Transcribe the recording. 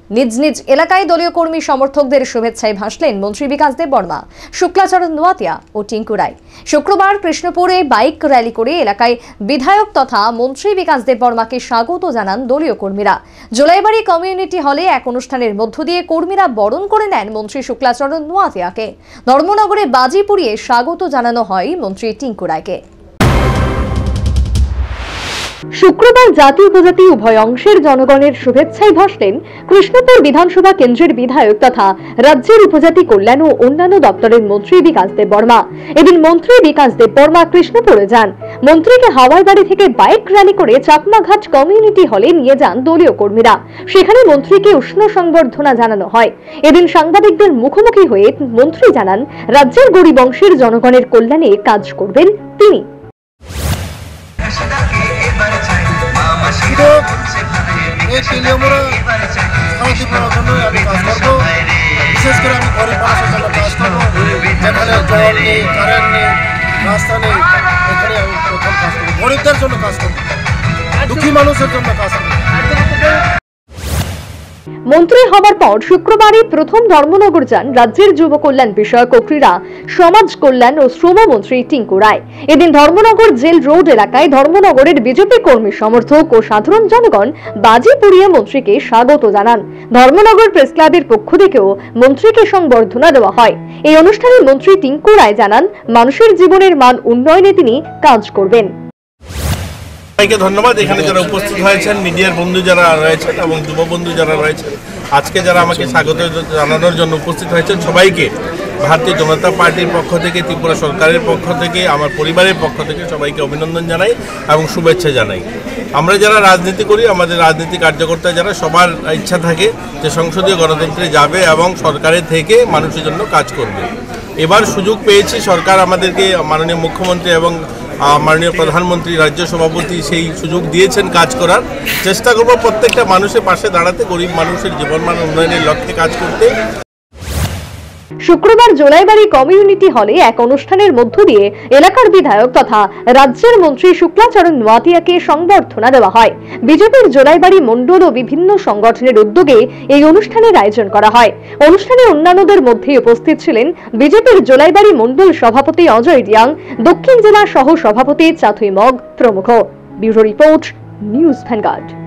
নিজ নিজ এলাকায় দলীয় কর্মী সমর্থকদের শুভেচ্ছায় ভাসলেন মন্ত্রী বিকাশ দেববর্মা, শুক্লাচরণ নোয়াতিয়া ও টিঙ্কু রায়। শুক্রবার কৃষ্ণপুরে বাইক র্যালি করে এলাকায় বিধায়ক তথা মন্ত্রী বিকাশ দেববর্মাকে স্বাগত জানান দলীয় কর্মীরা। জোলাইবাড়ি কমিউনিটি হলে এক অনুষ্ঠানের মধ্য দিয়ে কর্মীরা বরণ করে নেন মন্ত্রী শুক্লাচরণ নোয়াতিয়াকে। ধর্মনগরে বাজি পুড়িয়ে স্বাগত জানানো হয় মন্ত্রী টিঙ্কু রায়কে। শুক্রবার জাতি উপজাতি উভয় অংশের জনগণের শুভেচ্ছায় ভাসলেন কৃষ্ণপুর বিধানসভা কেন্দ্রের বিধায়ক তথা রাজ্যের উপজাতি কল্যাণ ও অন্যান্য দপ্তরের মন্ত্রী বিকাশ দেববর্মা। এদিন মন্ত্রী বিকাশ দেববর্মা কৃষ্ণপুরে যান। মন্ত্রীকে হাওয়ারবাড়ি থেকে বাইক র্যালি করে চাকমাঘাট কমিউনিটি হলে নিয়ে যান দলীয় কর্মীরা। সেখানে মন্ত্রীকে উষ্ণ সংবর্ধনা জানানো হয়। এদিন সাংবাদিকদের মুখোমুখি হয়ে মন্ত্রী জানান, রাজ্যের গরিব অংশের জনগণের কল্যাণে কাজ করবেন তিনি। বিশেষ করে আমি গরিব মানুষের জন্য কাজ করবো, যেখানে জল নেই, কারেন্ট নেই, রাস্তা নেই, এখানে আমি প্রথম কাজ করবো। গরিবদের জন্য কাজ করবো, দুঃখী মানুষের জন্য কাজ করবো। মন্ত্রী হবার পর শুক্রবারই প্রথম ধর্মনগর যান রাজ্যের যুব কল্যাণ বিষয়ক ও ক্রীড়া, সমাজ কল্যাণ ও শ্রম মন্ত্রী টিঙ্কু রায়। এদিন ধর্মনগর জেল রোড এলাকায় ধর্মনগরের বিজেপি কর্মী সমর্থক ও সাধারণ জনগণ বাজি পুড়িয়ে মন্ত্রীকে স্বাগত জানান। ধর্মনগর প্রেস ক্লাবের পক্ষ থেকেও মন্ত্রীকে সংবর্ধনা দেওয়া হয়। এই অনুষ্ঠানে মন্ত্রী টিঙ্কু রায় জানান, মানুষের জীবনের মান উন্নয়নে তিনি কাজ করবেন। সবাইকে ধন্যবাদ। এখানে যারা উপস্থিত হয়েছেন, মিডিয়ার বন্ধু যারা রয়েছেন এবং যুব বন্ধু যারা রয়েছেন, আজকে যারা আমাকে স্বাগত জানানোর জন্য উপস্থিত হয়েছেন, সবাইকে ভারতীয় জনতা পার্টির পক্ষ থেকে, ত্রিপুরা সরকারের পক্ষ থেকে, আমার পরিবারের পক্ষ থেকে সবাইকে অভিনন্দন জানাই এবং শুভেচ্ছা জানাই। আমরা যারা রাজনীতি করি, আমাদের রাজনীতি কার্যকর্তা যারা, সবার ইচ্ছা থাকে যে সংসদীয় গণতন্ত্রে যাবে এবং সরকারের থেকে মানুষের জন্য কাজ করবে। এবার সুযোগ পেয়েছি, সরকার আমাদেরকে, মাননীয় মুখ্যমন্ত্রী এবং মাননীয় প্রধানমন্ত্রী, রাজ্য সভাপতি সেই সুযোগ দিয়েছেন কাজ করার। চেষ্টা করব প্রত্যেকটা মানুষের পাশে দাঁড়াতে, গরিব মানুষের জীবনমান উন্নয়নের লক্ষ্যে কাজ করতে। শুক্রবার জোলাইবাড়ি কমিউনিটি হলে এক অনুষ্ঠানের মধ্য দিয়ে এলাকার বিধায়ক তথা রাজ্যের মন্ত্রী শুক্লাচরণ নোয়াতিয়াকে সংবর্ধনা দেওয়া হয়। বিজেপির জোলাইবাড়ি মণ্ডল ও বিভিন্ন সংগঠনের উদ্যোগে এই অনুষ্ঠানের আয়োজন করা হয়। অনুষ্ঠানে অন্যান্যদের মধ্যে উপস্থিত ছিলেন বিজেপির জোলাইবাড়ি মণ্ডল সভাপতি অজয় রিয়াং, দক্ষিণ জেলা সহ সভাপতি চাথুই মগ প্রমুখ। Bureau report, news vanguard.